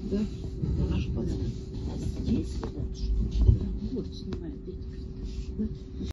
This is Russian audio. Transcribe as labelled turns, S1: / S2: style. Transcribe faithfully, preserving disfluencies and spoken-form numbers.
S1: Да? Наш пацан.
S2: Здесь, да, что? Вот, снимает, видите.